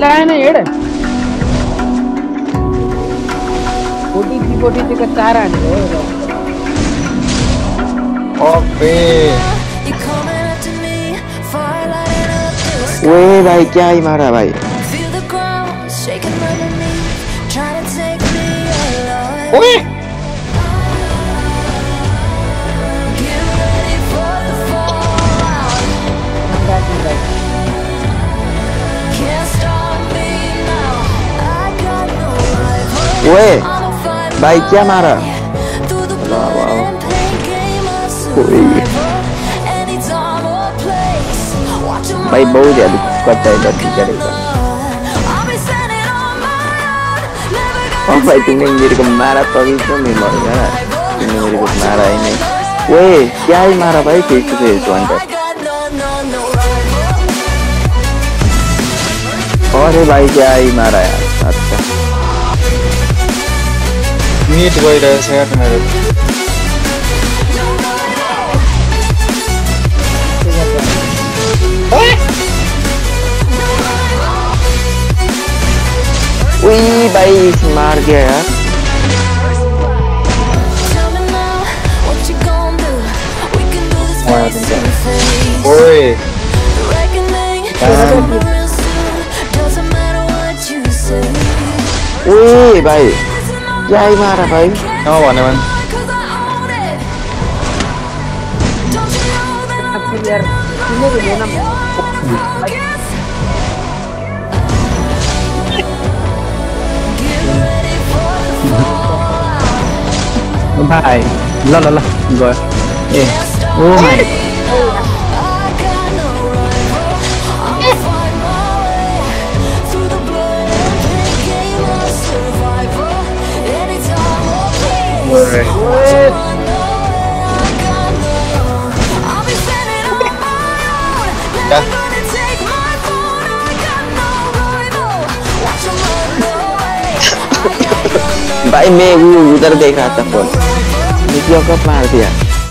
लगाए ना हेड 43 का 4 आने ओबे ओए भाई क्या ही मारा भाई ओए ओए भाई क्या मारा भाई बहुत ज्यादा करता है इधर क्या करेगा भाई तुमने मेरे को मारा तभी तो मैं मर गया तुमने मेरे को मारा ही नहीं ओए क्या ही मारा भाई face to face one tap अरे भाई क्या ही मारा यार अच्छा मीट गइरहेछ यार मेरो उई भाई मार गया यार ओए ओए भाई क्या ही मारा भाई भने मन यार तूने भी लेना भाई ल ल ल गयो ए ओ माय भाई मैं वो उधर देखा था फोन क्यों कब मार दिया